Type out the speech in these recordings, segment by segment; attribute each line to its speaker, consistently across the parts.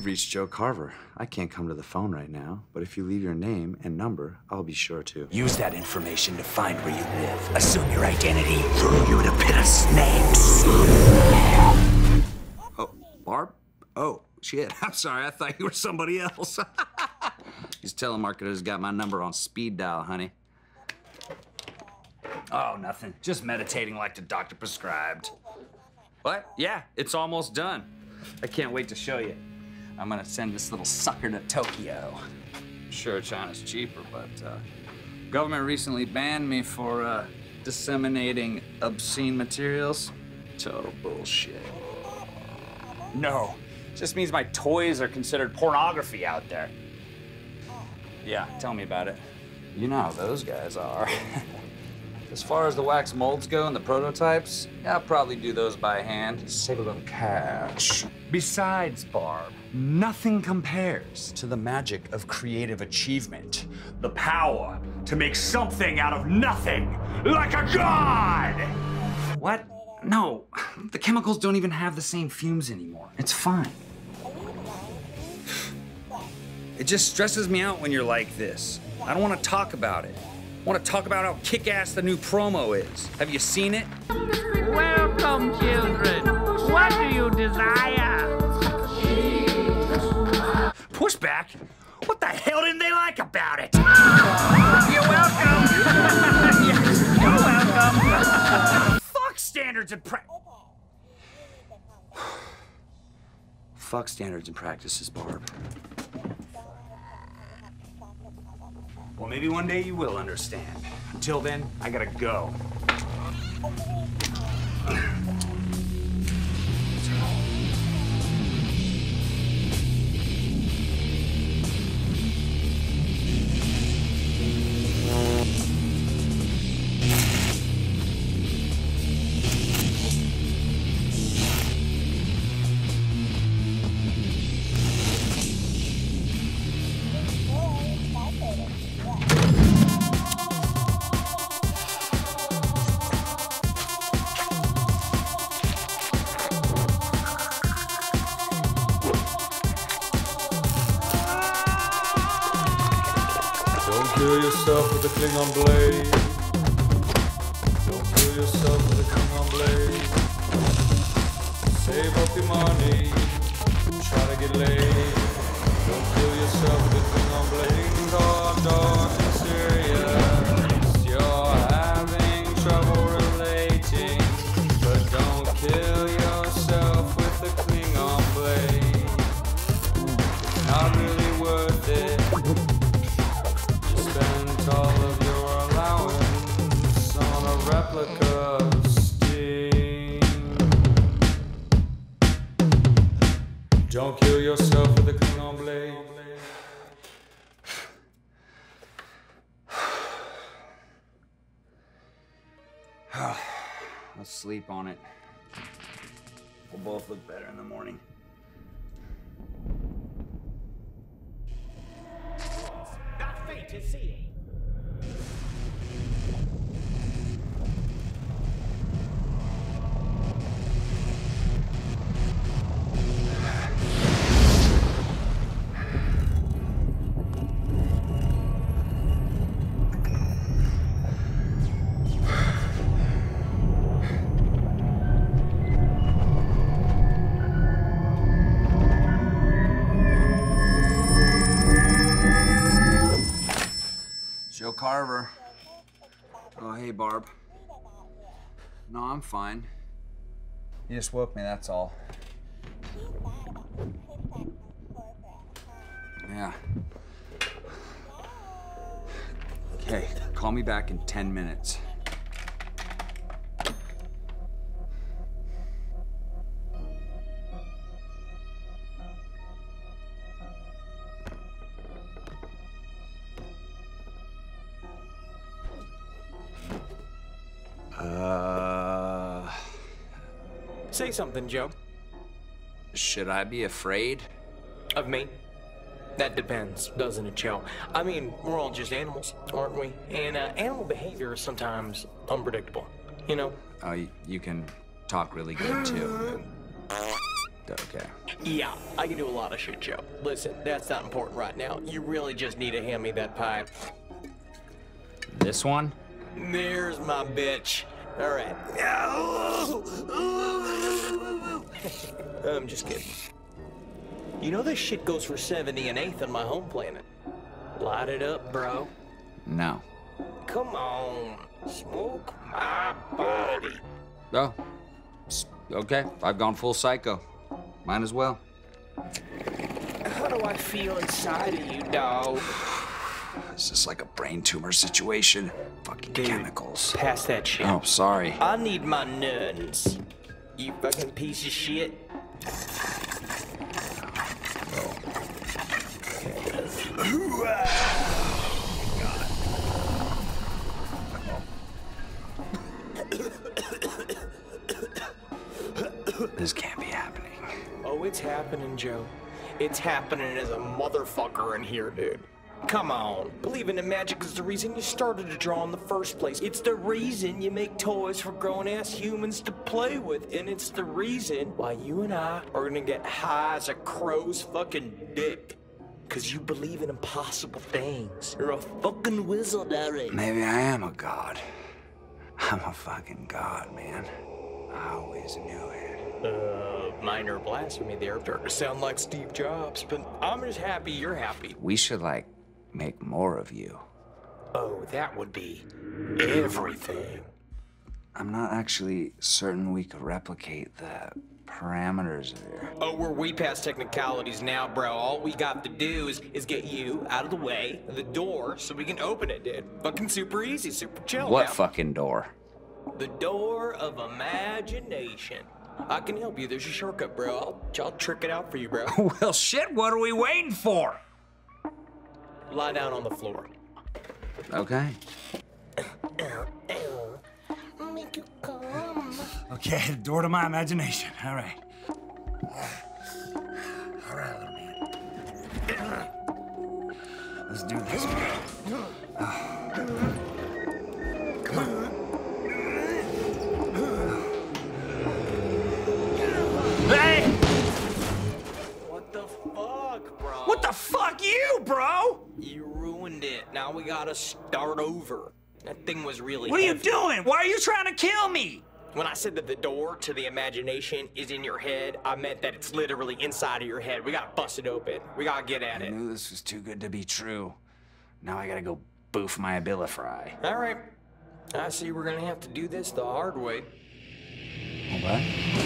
Speaker 1: reached Jo Carver. I can't come to the phone right now, but if you leave your name and number, I'll be sure to.
Speaker 2: Use that information to find where you live. Assume your identity. Throw you in a pit of snakes.
Speaker 1: Oh, Barb? Oh, shit. I'm sorry. I thought you were somebody else. These telemarketers got my number on speed dial, honey. Oh, nothing. Just meditating like the doctor prescribed. What? Yeah, it's almost done. I can't wait to show you. I'm gonna send this little sucker to Tokyo. I'm sure China's cheaper, but government recently banned me for disseminating obscene materials. Total bullshit. No, just means my toys are considered pornography out there. Yeah, tell me about it. You know how those guys are. As far as the wax molds go and the prototypes, yeah, I'll probably do those by hand. Save a little cash. Besides, Barb, nothing compares to the magic of creative achievement. The power to make something out of nothing, like a god! What? No, the chemicals don't even have the same fumes anymore. It's fine. It just stresses me out when you're like this. I don't want to talk about it. I want to talk about how kick-ass the new promo is. Have you seen it?
Speaker 3: Welcome, children. What do you desire?
Speaker 2: Pushback? What the hell didn't they like about it?
Speaker 3: You're welcome. You're welcome.
Speaker 2: Fuck standards and
Speaker 1: Fuck standards and practices, Barb.
Speaker 2: Well, maybe one day you will understand. Until then, I gotta go.
Speaker 4: Kill yourself with a Klingon blade. Don't kill yourself with a Klingon blade. Save up your money. Try to get laid. Don't kill yourself with a Klingon blade. Dog, it's serious. You're having trouble relating. But don't kill yourself with a Klingon blade. It's not really worth it. Spend all of your allowance on a replica of Sting. Don't kill yourself with a Klingon blade.
Speaker 1: Let's sleep on it. We'll both look better in the morning.
Speaker 3: That fate is sealed.
Speaker 1: Jo Carver. Oh, hey, Barb. No, I'm fine. You just woke me, that's all. Yeah. Okay, call me back in 10 minutes.
Speaker 5: Say something, Joe.
Speaker 1: Should I be afraid?
Speaker 5: Of me? That depends, doesn't it, Joe? I mean, we're all just animals, aren't we? And animal behavior is sometimes unpredictable, you know?
Speaker 1: You can talk really good, too. Okay.
Speaker 5: Yeah, I can do a lot of shit, Joe. Listen, that's not important right now. You really just need to hand me that pipe.
Speaker 1: This one?
Speaker 5: There's my bitch. All right. I'm just kidding. You know this shit goes for 70 and 8th on my home planet. Light it up, bro.
Speaker 1: No.
Speaker 5: Come on. Smoke my body.
Speaker 1: Oh. Okay, I've gone full psycho. Might as well.
Speaker 5: How do I feel inside of you, dog?
Speaker 1: This is like a brain tumor situation. Fucking chemicals.
Speaker 5: Pass that shit.
Speaker 1: Oh, sorry.
Speaker 5: I need my nuns. You fucking piece of shit.
Speaker 1: This can't be happening.
Speaker 5: Oh, it's happening, Joe. It's happening as a motherfucker in here, dude. Come on. Believing in magic is the reason you started to draw in the first place. It's the reason you make toys for grown-ass humans to play with. And it's the reason why you and I are gonna get high as a crow's fucking dick. Cause you believe in impossible things. You're a fucking wizard, Eric.
Speaker 1: Maybe I am a god. I'm a fucking god, man. I always knew it.
Speaker 5: Minor blasphemy there. Starting to sound like Steve Jobs, but I'm just happy you're happy.
Speaker 1: We should, like, make more of you.
Speaker 5: Oh, that would be everything.
Speaker 1: I'm not actually certain we could replicate the parameters there.
Speaker 5: Oh, we're way past technicalities now, bro. All we got to do is get you out of the way of the door so we can open it, dude. Fucking super easy, super chill.
Speaker 1: What
Speaker 5: now.
Speaker 1: fucking door?
Speaker 5: The door of imagination. I can help you. There's your shortcut, bro. I'll trick it out for you, bro.
Speaker 1: Well, shit, what are we waiting for?
Speaker 5: Lie down on the floor.
Speaker 1: Okay.
Speaker 5: Make you come.
Speaker 2: Okay, door to my imagination. All right. All right, little man. Let's do this, man. Come on. Hey!
Speaker 5: What the fuck, bro?
Speaker 2: What the fuck, you, bro?
Speaker 5: You ruined it. Now we gotta start over. That thing was really
Speaker 2: What are you
Speaker 5: heavy.
Speaker 2: doing? Why are you trying to kill me?
Speaker 5: When I said that the door to the imagination is in your head, I meant that it's literally inside of your head. We gotta bust it open. We gotta get at
Speaker 1: I
Speaker 5: it.
Speaker 1: knew this was too good to be true. Now I gotta go boof my Abilify.
Speaker 5: All right. I see we're gonna have to do this the hard way.
Speaker 1: What?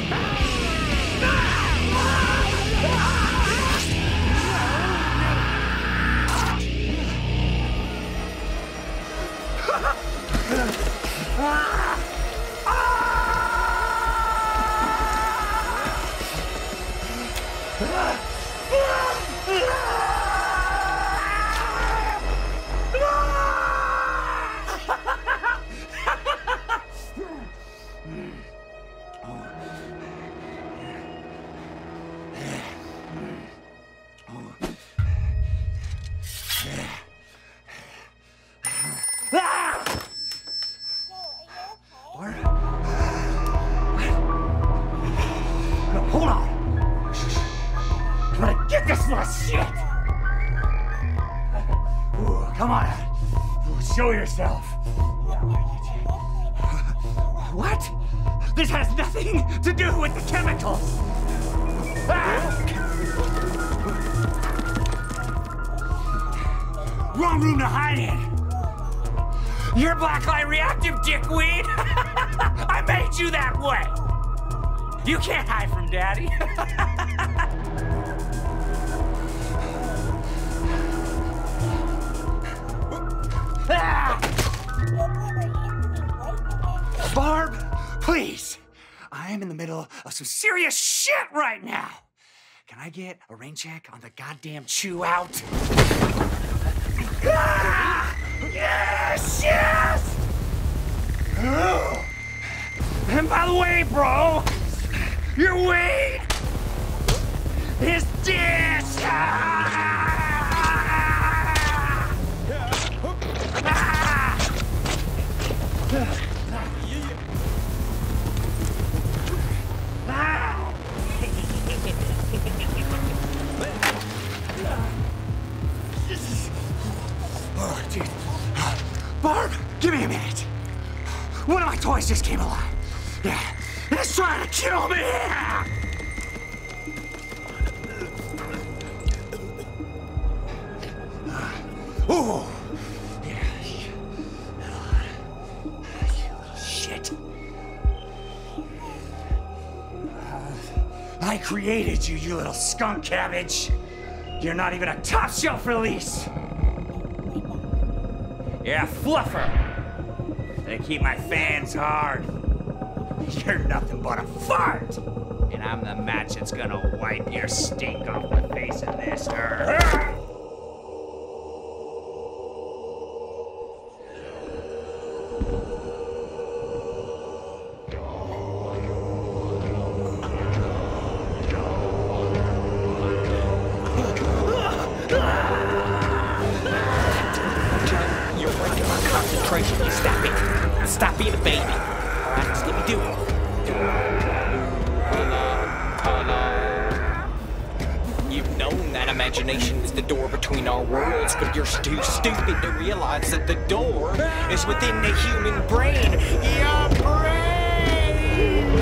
Speaker 2: Hold on. I'm gonna get this little shit. Ooh, come on. Ooh, show yourself. What? This has nothing to do with the chemicals. Ah! Wrong room to hide in. You're blacklight reactive, dickweed. I made you that way. You can't hide from Daddy. Barb, please. I am in the middle of some serious shit right now. Can I get a rain check on the goddamn chew out? Ah! Yes, yes! And by the way, bro, your weed is this! just came alive. Yeah, it's trying to kill me. Ooh. Yeah. You little shit. I created you, you little skunk cabbage. You're not even a top shelf release. Yeah, fluffer. They keep my fans hard. You're nothing but a fart. And I'm the match that's gonna wipe your stink off the face of this earth.
Speaker 5: Stop being a baby. All right, just let me do it. You've known that imagination is the door between our worlds, but you're too stupid to realize that the door is within the human brain. Your brain!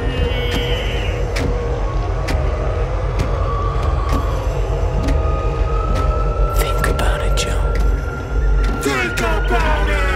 Speaker 5: Think about it, Joe. Think about it!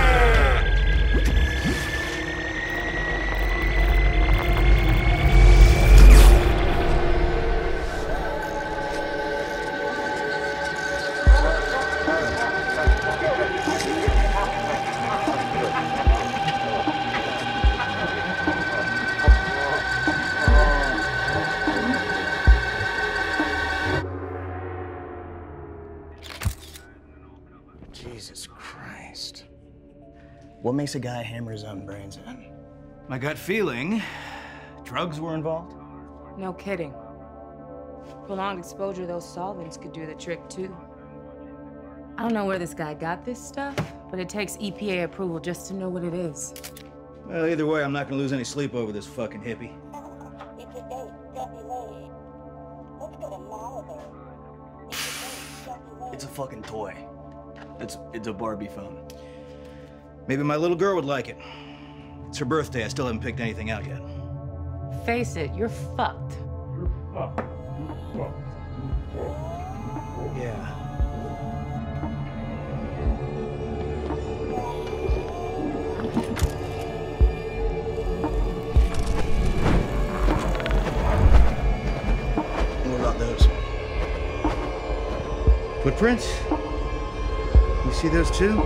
Speaker 6: Jesus Christ. What makes a guy hammer his own brains in?
Speaker 7: My gut feeling, drugs were involved?
Speaker 8: No kidding. Prolonged exposure to those solvents could do the trick, too. I don't know where this guy got this stuff, but it takes EPA approval just to know what it is.
Speaker 7: Well, either way, I'm not gonna lose any sleep over this fucking hippie.
Speaker 6: It's a fucking toy. It's a Barbie phone.
Speaker 7: Maybe my little girl would like it. It's her birthday, I still haven't picked anything out yet.
Speaker 8: Face it, you're fucked.
Speaker 7: Yeah.
Speaker 6: What about those?
Speaker 7: Footprints? You see those too?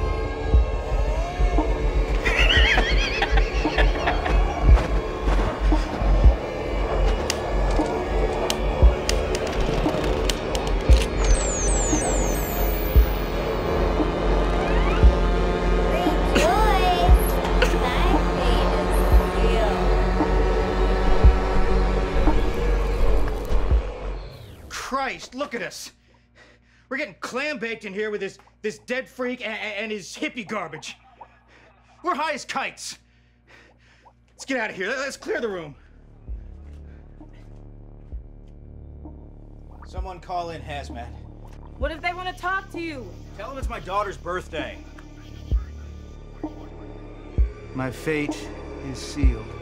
Speaker 7: Christ, look at us. We're getting clam baked in here with this dead freak and his hippie garbage. We're high as kites. Let's get out of here. Let's clear the room. Someone call in hazmat.
Speaker 8: What if they want to talk to you?
Speaker 7: Tell them it's my daughter's birthday. My fate is sealed.